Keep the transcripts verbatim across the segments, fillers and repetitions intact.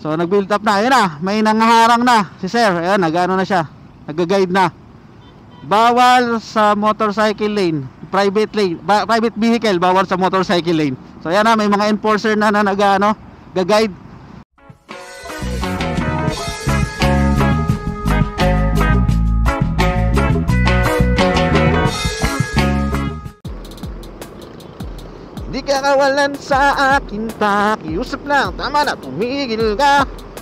So nag-build up na. Ayun na, may nangaharang na si sir. Ayun, nag-ano na siya, nag-guide na. Bawal sa motorcycle lane, private lane, ba, private vehicle, bawal sa motorcycle lane. So ayan na, may mga enforcer na na nag-ano, gag-guide. Di ka kawalan sa akin, pakiusap lang, tama na, tumigil ka.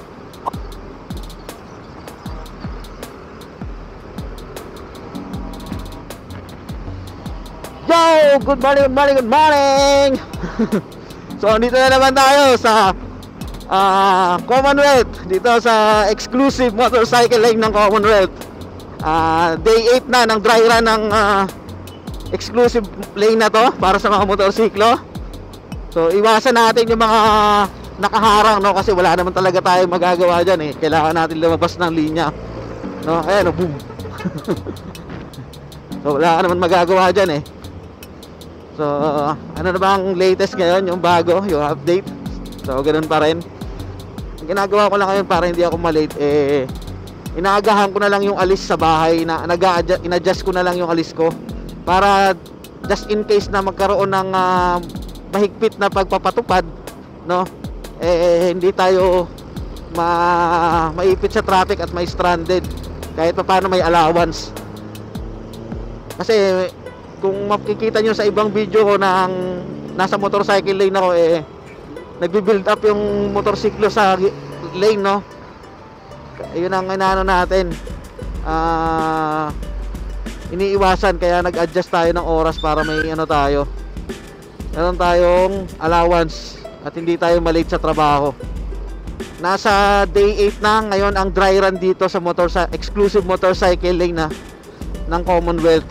Yo! Good morning, good morning, good morning! So, dito na naman tayo sa uh, Commonwealth. Dito sa exclusive motorcycle lane ng Commonwealth. uh, Day eight na ng dry run ng uh, exclusive lane na to para sa mga motorsiklo. So, iwasan natin yung mga nakaharang, no? Kasi wala naman talaga tayong magagawa dyan, eh. Kailangan natin lumabas ng linya, no? Ayan, oh, boom. So, wala naman magagawa dyan, eh. So, ano na bang latest ngayon? Yung bago, yung update. So, ganun pa rin. Ang ginagawa ko lang ngayon para hindi ako malate, eh, inaagahan ko na lang yung alis sa bahay, na in-adjust ko na lang yung alis ko para just in case na magkaroon ng uh, mahigpit na pagpapatupad, no? Eh, hindi tayo ma maipit sa traffic at may stranded kahit pa paano may allowance. Kasi kung makikita nyo sa ibang video ko na nasa motorcycle lane ako, eh nagbi-build up yung motorsiklo sa lane, no? Yun ang inaano natin, ah uh, iniiwasan, kaya nag-adjust tayo ng oras para may ano tayo, meron tayong allowance at hindi tayo malate sa trabaho. Nasa day eight na ngayon ang dry run dito sa motor sa exclusive motorcycle lane na ng Commonwealth.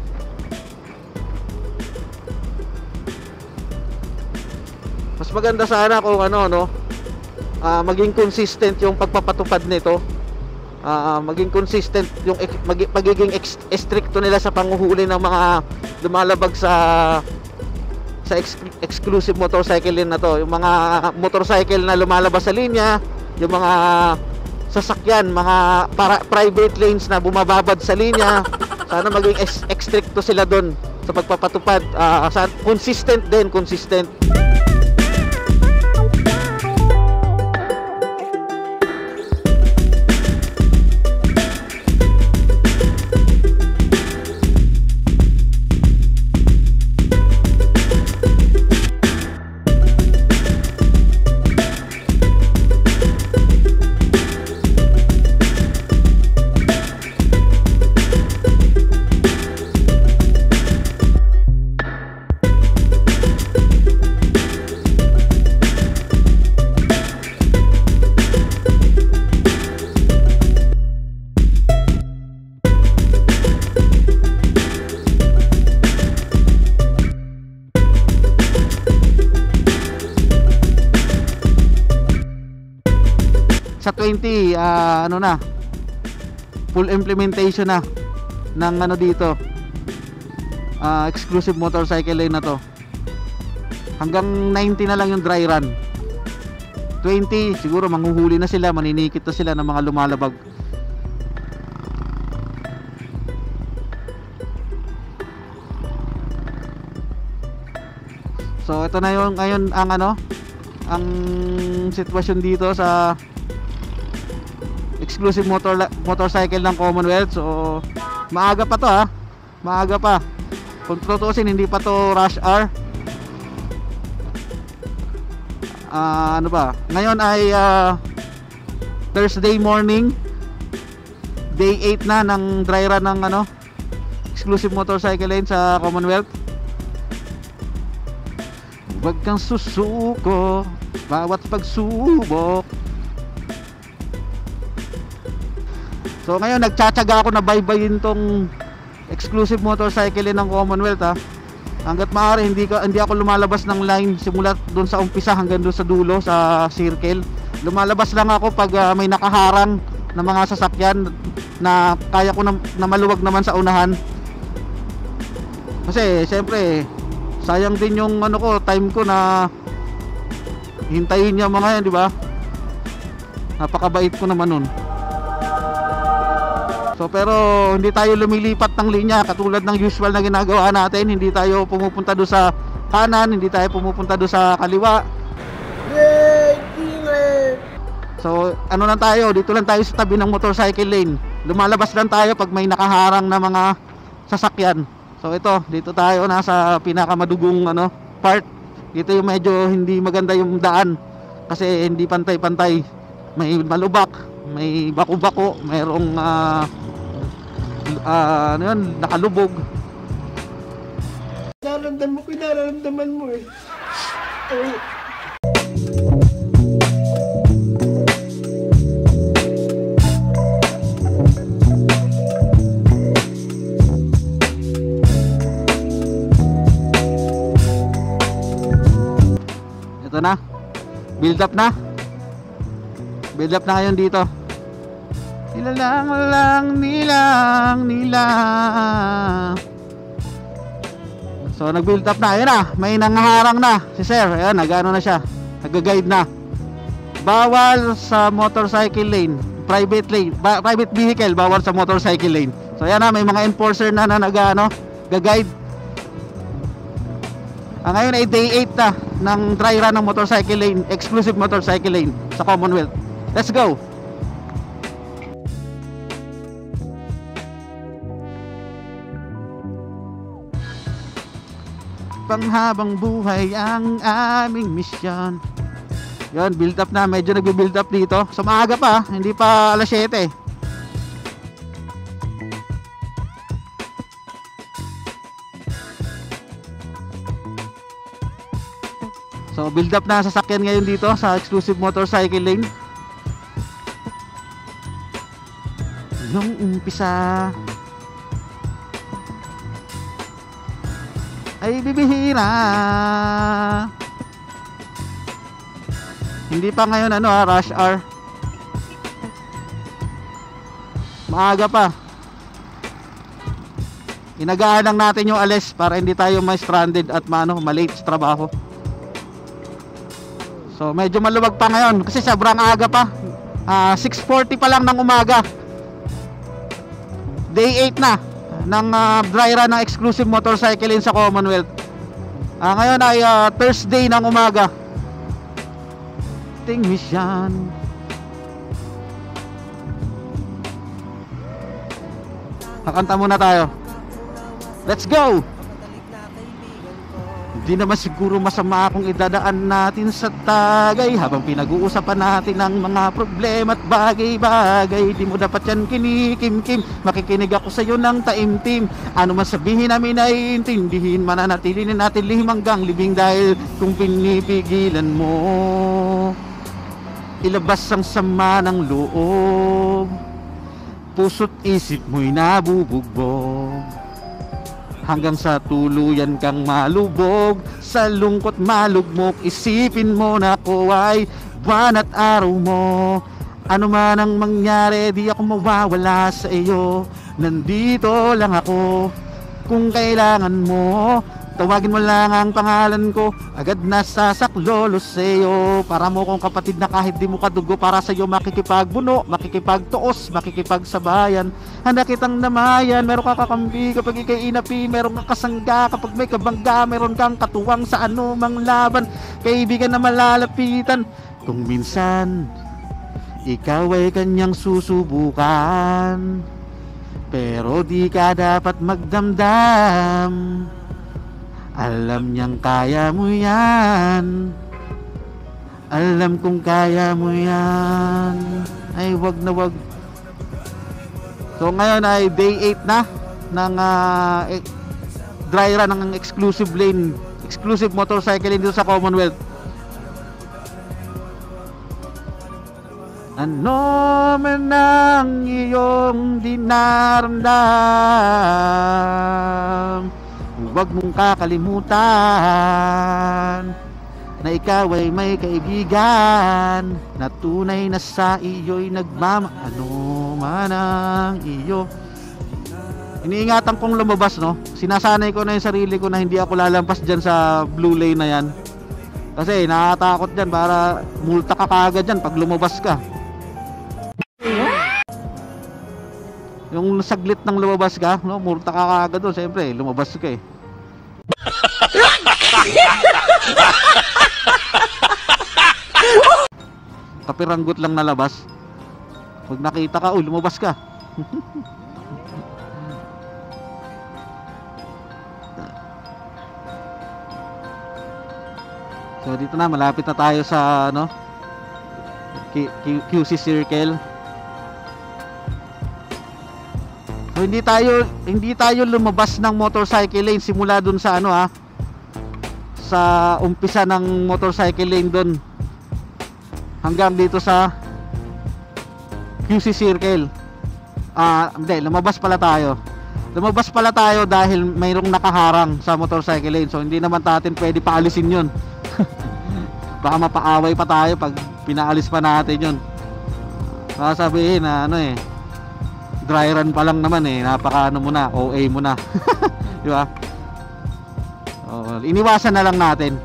Mas maganda sana kung ano, no, uh, maging consistent yung pagpapatupad nito. Uh, maging consistent yung mag, magiging ex, estricto nila sa panguhuli ng mga lumalabag sa sa ex, exclusive motorcycle lane na to. Yung mga motorcycle na lumalabas sa linya, yung mga sasakyan, mga para, private lanes na bumababad sa linya, sana maging ex, estricto sila doon sa pagpapatupad. Uh, sana, consistent din, consistent. Sa twenty, uh, ano na, full implementation na ng ano dito, uh, exclusive motorcycle lane na to. Hanggang ninety na lang yung dry run. Twenty siguro manghuhuli na sila, maninikit na sila ng mga lumalabag. So ito na yung ngayon ang ano, ang sitwasyon dito sa exclusive motor motorcycle ng Commonwealth. So maaga pa to, ha, maaga pa. Kung tutuusin, hindi pa to rush hour. uh, ano ba, ngayon ay uh, Thursday morning, day eight na ng dry run ng ano, exclusive motorcycle lane sa Commonwealth. Huwag kang susuko bawat pagsubok. So ngayon nagtsatsaga ako na baybayin tong exclusive motorcycle lane ng Commonwealth, ha. Hanggat maaari hindi, ka, hindi ako lumalabas ng line simula doon sa umpisa hanggang doon sa dulo sa circle. Lumalabas lang ako pag uh, may nakaharang na mga sasakyan na kaya ko na, na maluwag naman sa unahan. Kasi siyempre sayang din yung ano ko, time ko na hintayin niya mga yan, di ba? Napakabait ko naman nun. So pero hindi tayo lumilipat ng linya katulad ng usual na ginagawa natin. Hindi tayo pumupunta doon sa kanan, hindi tayo pumupunta doon sa kaliwa. So ano lang tayo, dito lang tayo sa tabi ng motorcycle lane. Lumalabas lang tayo pag may nakaharang na mga sasakyan. So ito, dito tayo nasa pinakamadugong ano, part. Dito yung medyo hindi maganda yung daan kasi hindi pantay-pantay. May malubak, may bako-bako, mayroong uh, uh, ano yun, nakalubog. Nararamdaman mo ko, nararamdaman mo eh. Ay. Ito na, build up na. Build up na ngayon dito. Nilalang lang, nilang, nila. So nag-build up na. Ayan na, may nangaharang na si sir. Ayan, nag-ano na siya, nag-guide na. Bawal sa motorcycle lane, private lane, ba, private vehicle, bawal sa motorcycle lane. So ayan na, may mga enforcer na na nag-ano, gag-guide. Ah, ngayon ay day eight na ng dry run ng motorcycle lane, exclusive motorcycle lane sa Commonwealth. Let's go! Panghabang buhay ang aming misyon. Yon, build up na, medyo nagbe-build up dito. So maaga pa, hindi pa alas siyete. So build up na sasakyan ngayon dito sa exclusive motorcycle lane. Nung umpisa ay bibihira. Hindi pa ngayon ano ha, rush hour. Maaga pa. Inagaan lang natin yung alis para hindi tayo may stranded at maano, malate sa trabaho. So medyo maluwag pa ngayon kasi sobrang aga pa. uh, six forty pa lang ng umaga. Day eight na ng uh, dry run ng exclusive motorcycle lane sa Commonwealth. uh, Ngayon ay uh, Thursday ng umaga. Ting mission. Kakanta muna tayo. Let's go! Di naman siguro masama kung idadaan natin sa tagay habang pinag-uusapan natin ang mga problema at bagay-bagay. Di mo dapat yan kinikim-kim, makikinig ako sa iyo ng taimtim. Ano man sabihin namin ay intindihin, mananatilin natin lihim hanggang libing. Dahil kung pinipigilan mo, ilabas ang sama ng loob, puso't isip mo'y nabubugbog. Hanggang sa tuluyan kang malubog, sa lungkot malugmok, isipin mo na ako ay buwan at araw mo. Ano man ang mangyari, di ako mawawala sa iyo. Nandito lang ako kung kailangan mo. Tawagin mo lang ang pangalan ko, agad na sasaklolo sa iyo. Para mo kong kapatid na kahit di mo kadugo, para sa iyo makikipagbuno, makikipagtuos, makikipagsabayan. Handa kitang namayan, meron ka kakampi kapag ikay inapi, meron ka kasangga kapag may kabangga, meron kang katuwang sa anumang laban, kaibigan na malalapitan. Kung minsan ikaw ay kanyang susubukan, pero di ka dapat magdamdam. Alam niyang kaya mo yan, alam kong kaya mo yan. Ay wag na wag. So ngayon ay day eight na ng uh, eh, dry run ng exclusive lane, exclusive motorcycle lane dito sa Commonwealth. Ano man ang iyong dinaramdam, huwag mong kakalimutan na ikaw ay may kaibigan na tunay na sa iyo'y nagmama. Ano man ang iyo. Iniingatan kong lumabas, no? Sinasanay ko na yung sarili ko na hindi ako lalampas dyan sa blue lane na yan. Kasi nakakatakot dyan, para multa ka kagad dyan pag lumabas ka. Yung saglit nang lumabas ka, no, multa ka kaagad doon. Siyempre, lumabas ka eh. Kapiranggot lang nalabas. Pag nakita ka, uy, lumabas ka. So dito na, malapit na tayo sa ano, Q- Q- QC Circle. So hindi tayo hindi tayo lumabas ng motorcycle lane simula dun sa ano ha, sa umpisa ng motorcycle lane dun hanggang dito sa Q C Circle. Ah, hindi, lumabas pala tayo. Lumabas pala tayo dahil mayroong nakaharang sa motorcycle lane. So hindi naman natin pwede paalisin 'yun. Baka mapaaway pa tayo pag pinaalis pa natin 'yun. Baka sabihin na ano eh, dry run pa lang naman eh, napaka ano muna, O A muna. Di ba? Oh, iniwasan na lang natin.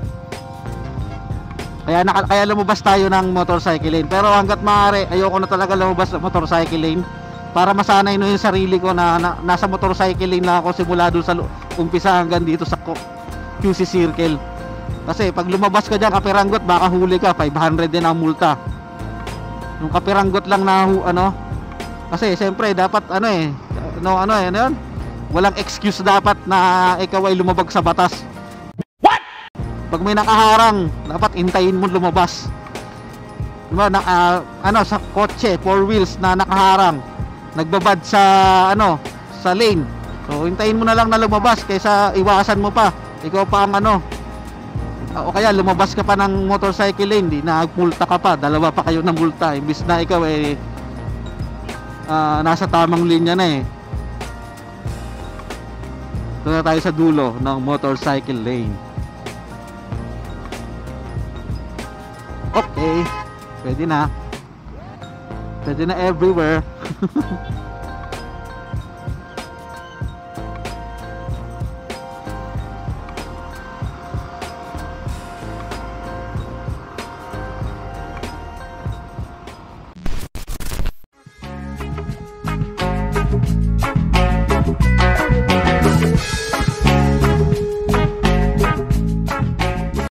Kaya naka, kaya lumabas tayo ng motorcycle lane. Pero hangga't maaari, ayoko na talaga lumabas ng motorcycle lane para masanay no yung sarili ko na, na nasa motorcycle lane na ako simula doon sa umpisa hanggang dito sa Q C Circle. Kasi pag lumabas ka diyan kapiranggot, baka huli ka, five hundred din ang multa. Yung kapiranggot lang na ano, kasi siyempre dapat ano eh, no ano eh, ano yun? Walang excuse dapat na ikaw ay lumabag sa batas. What? Pag may nakaharang, dapat intayin mo lumabas. Diba, na, uh, ano sa kotse, four wheels na nakaharang, nagbabad sa ano, sa lane. So intayin mo na lang na lumabas kaysa iwasan mo pa. Ikaw pa ang ano, o kaya lumabas ka pa ng motorcycle lane, di nagmulta ka pa, dalawa pa kayo ng multa imbis na ikaw eh uh, nasa tamang linya na eh. Ito na tayo sa dulo ng motorcycle lane. Okay, pwede na, pwede na everywhere.